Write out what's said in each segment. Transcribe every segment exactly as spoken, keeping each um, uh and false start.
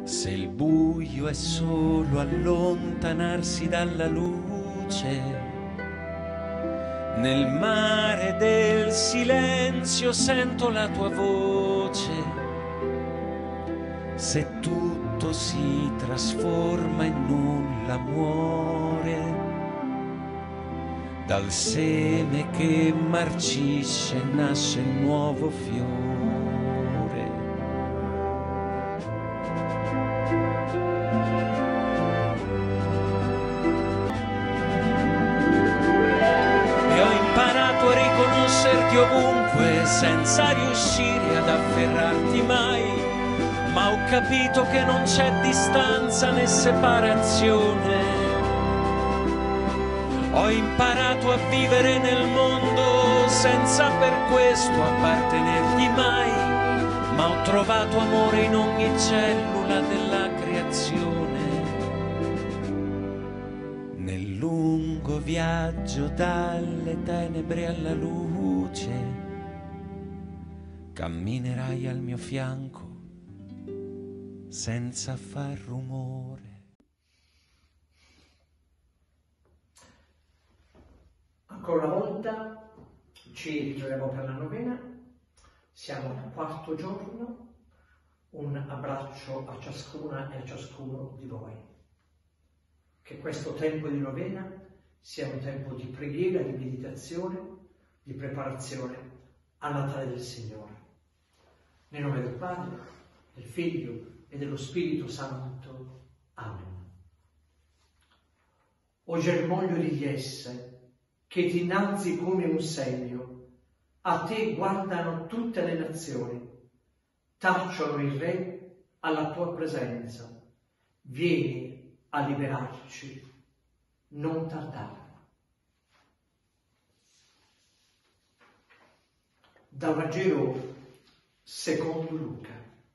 Se il buio è solo allontanarsi dalla luce, nel mare del silenzio sento la tua voce. Se tutto si trasforma e nulla muore, dal seme che marcisce nasce un nuovo fiore. Ovunque senza riuscire ad afferrarti mai, ma ho capito che non c'è distanza né separazione. Ho imparato a vivere nel mondo senza per questo appartenergli mai, ma ho trovato amore in ogni cellula della creazione. Nel lungo viaggio dalle tenebre alla luce, camminerai al mio fianco senza far rumore. Ancora una volta ci ritroviamo per la novena, siamo al quarto giorno. Un abbraccio a ciascuna e a ciascuno di voi. Che questo tempo di novena sia un tempo di preghiera, di meditazione, di preparazione al Natale del Signore. Nel nome del Padre, del Figlio e dello Spirito Santo. Amen. O germoglio di Jesse, che ti innalzi come un segno, a te guardano tutte le nazioni, tacciono il Re alla tua presenza. Vieni a liberarci, non tardare. Dal Vangelo secondo Luca.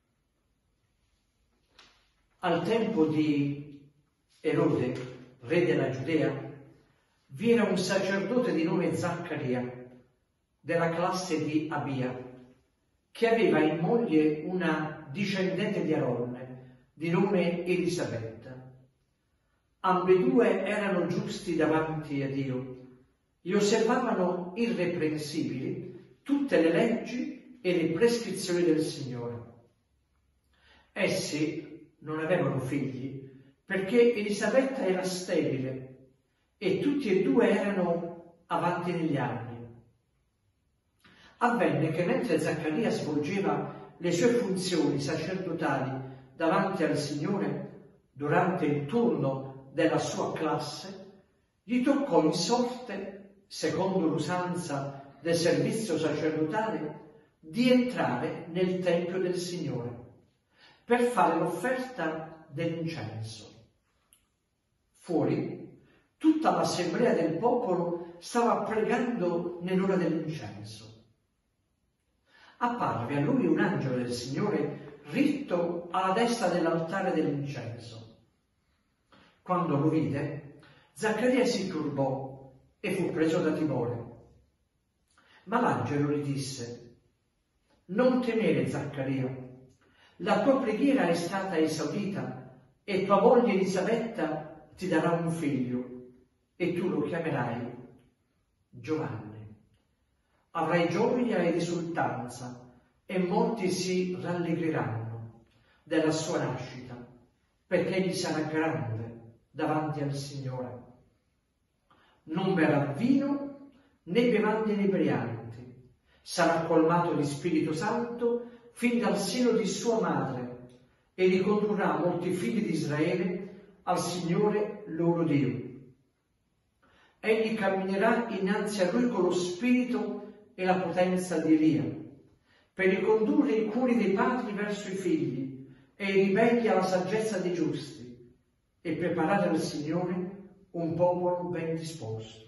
Al tempo di Erode, re della Giudea, vi era un sacerdote di nome Zaccaria, della classe di Abia, che aveva in moglie una discendente di Aronne, di nome Elisabetta. Ambedue erano giusti davanti a Dio e osservavano irreprensibili tutte le leggi e le prescrizioni del Signore. Essi non avevano figli perché Elisabetta era sterile e tutti e due erano avanti negli anni. Avvenne che mentre Zaccaria svolgeva le sue funzioni sacerdotali davanti al Signore, durante il turno della sua classe, gli toccò in sorte, secondo l'usanza del servizio sacerdotale, di entrare nel Tempio del Signore per fare l'offerta dell'incenso. Fuori, tutta l'assemblea del popolo stava pregando nell'ora dell'incenso. Apparve a lui un angelo del Signore ritto alla destra dell'altare dell'incenso. Quando lo vide, Zaccaria si turbò e fu preso da timore. Ma l'angelo gli disse: non temere, Zaccaria, la tua preghiera è stata esaudita e tua moglie Elisabetta ti darà un figlio e tu lo chiamerai Giovanni. Avrai gioia ed esultanza e molti si rallegreranno della sua nascita, perché egli sarà grande davanti al Signore. Non berrà vino né bevande inebrianti, sarà colmato di Spirito Santo fin dal seno di sua madre e ricondurrà molti figli di Israele al Signore loro Dio. Egli camminerà innanzi a lui con lo spirito e la potenza di Elia, per ricondurre i cuori dei padri verso i figli e i ribelli alla saggezza dei giusti, e preparare al Signore un popolo ben disposto.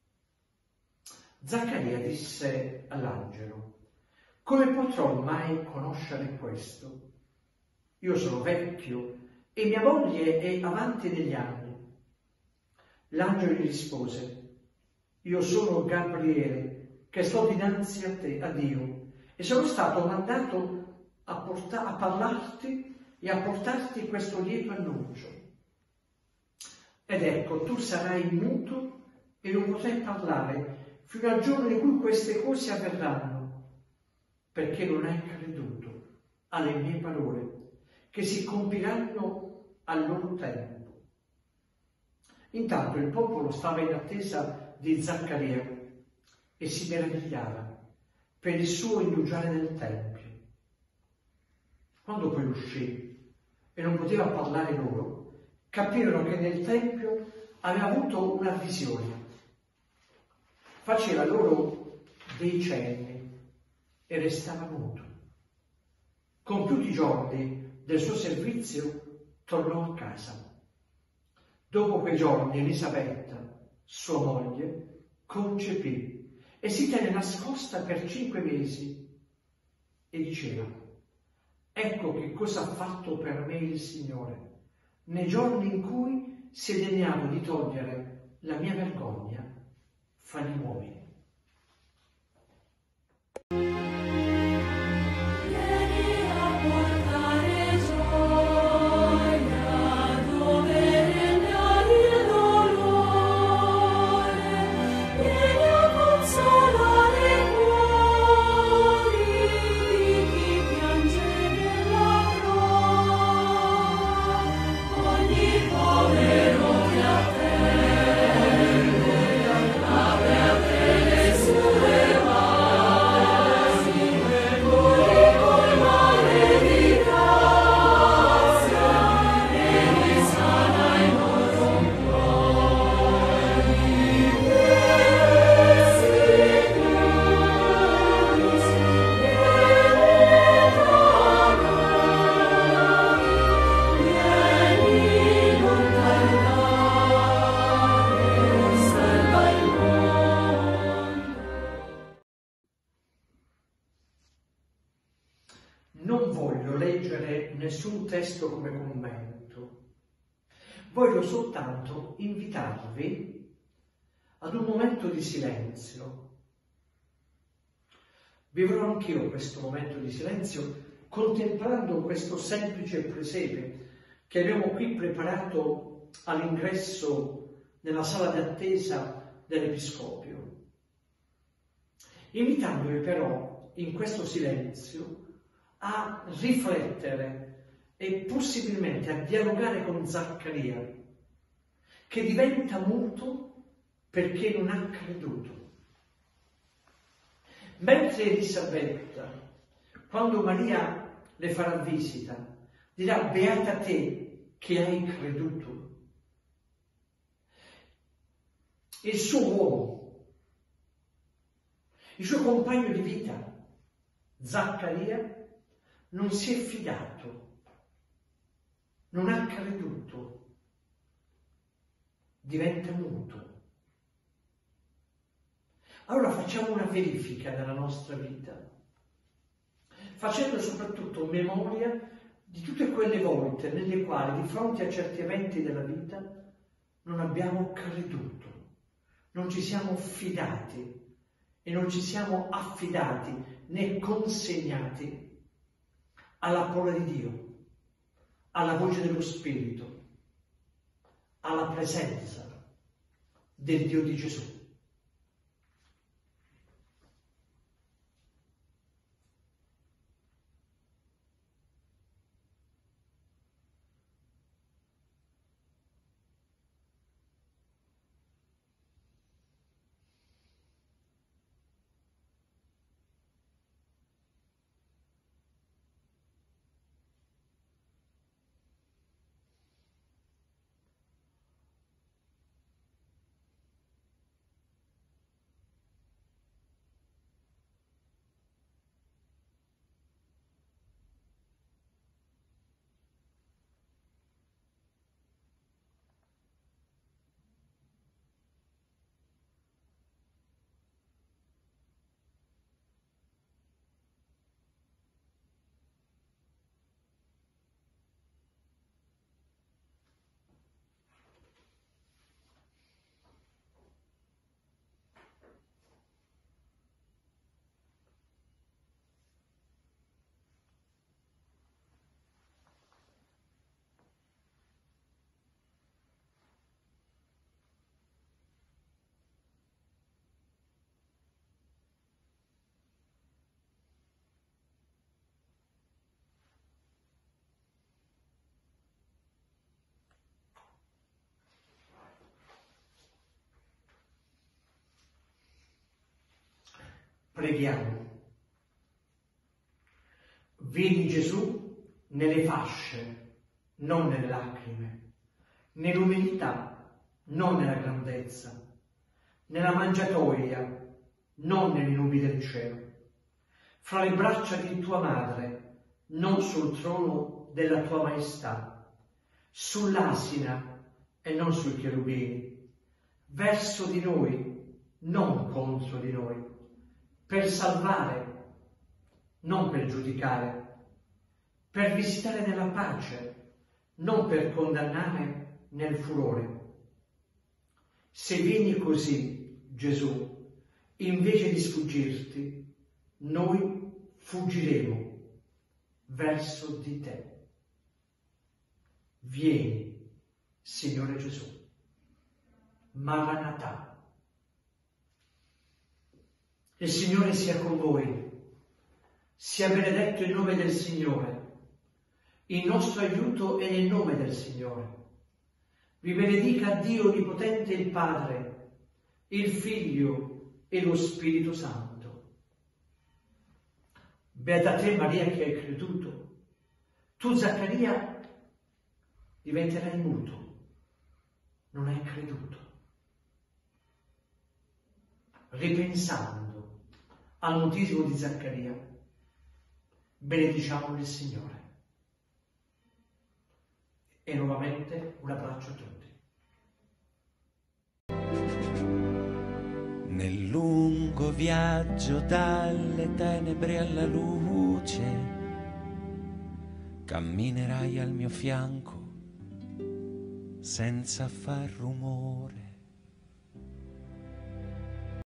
Zaccaria disse all'angelo: come potrò mai conoscere questo? Io sono vecchio e mia moglie è avanti negli anni. L'angelo gli rispose: io sono Gabriele, che sto dinanzi a te, a Dio, e sono stato mandato a, porta- a parlarti e a portarti questo lieto annuncio. Ed ecco, tu sarai muto e non potrai parlare fino al giorno in cui queste cose avverranno, perché non hai creduto alle mie parole, che si compiranno al loro tempo. Intanto il popolo stava in attesa di Zaccaria e si meravigliava per il suo indugiare nel Tempio. Quando poi uscì e non poteva parlare loro, capirono che nel Tempio aveva avuto una visione. Faceva loro dei cenni e restava muto. Compiuti i giorni del suo servizio, tornò a casa. Dopo quei giorni Elisabetta, sua moglie, concepì e si tenne nascosta per cinque mesi e diceva: ecco che cosa ha fatto per me il Signore nei giorni in cui si è degnato di togliere la mia vergogna fra gli uomini. Non voglio leggere nessun testo come commento, voglio soltanto invitarvi ad un momento di silenzio. Vivrò anch'io questo momento di silenzio contemplando questo semplice presepe che abbiamo qui preparato all'ingresso nella sala d'attesa dell'Episcopio, invitandovi però in questo silenzio a riflettere e possibilmente a dialogare con Zaccaria, che diventa muto perché non ha creduto. Mentre Elisabetta, quando Maria le farà visita, dirà: beata te che hai creduto. Il suo uomo, il suo compagno di vita, Zaccaria, non si è fidato, non ha creduto, diventa muto. Allora facciamo una verifica della nostra vita, facendo soprattutto memoria di tutte quelle volte nelle quali, di fronte a certi eventi della vita, non abbiamo creduto, non ci siamo fidati e non ci siamo affidati né consegnati alla parola di Dio, alla voce dello Spirito, alla presenza del Dio di Gesù. Preghiamo. Vedi Gesù nelle fasce, non nelle lacrime, nell'umiltà, non nella grandezza, nella mangiatoia, non nelle nubi del cielo, fra le braccia di tua madre, non sul trono della tua maestà, sull'asina e non sui cherubini, verso di noi, non contro di noi, per salvare, non per giudicare, per visitare nella pace, non per condannare nel furore. Se vieni così, Gesù, invece di sfuggirti, noi fuggiremo verso di te. Vieni, Signore Gesù. Maranatha. Il Signore sia con voi. Sia benedetto il nome del Signore. Il nostro aiuto è nel nome del Signore. Vi benedica Dio Onnipotente, il Padre, il Figlio e lo Spirito Santo. Beata te, Maria, che hai creduto. Tu, Zaccaria, diventerai muto. Non hai creduto. Ripensando al mutismo di Zaccaria, benediciamo il Signore. E nuovamente un abbraccio a tutti. Nel lungo viaggio dalle tenebre alla luce, camminerai al mio fianco senza far rumore.